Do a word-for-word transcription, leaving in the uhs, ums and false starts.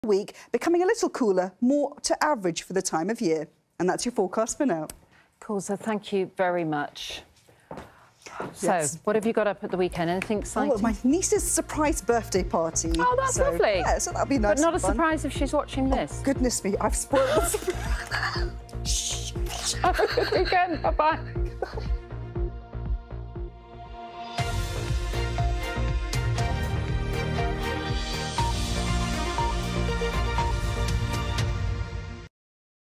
week, becoming a little cooler, more to average for the time of year. And that's your forecast for now. Kawser, thank you very much. So, Yes. what have you got up at the weekend? Anything exciting? Oh, my niece's surprise birthday party. Oh, that's so, lovely. Yeah, so that'll be nice. But not a and fun. surprise if she's watching this. Oh, goodness me, I've spoiled the surprise. Shh. Have a good weekend. Bye-bye.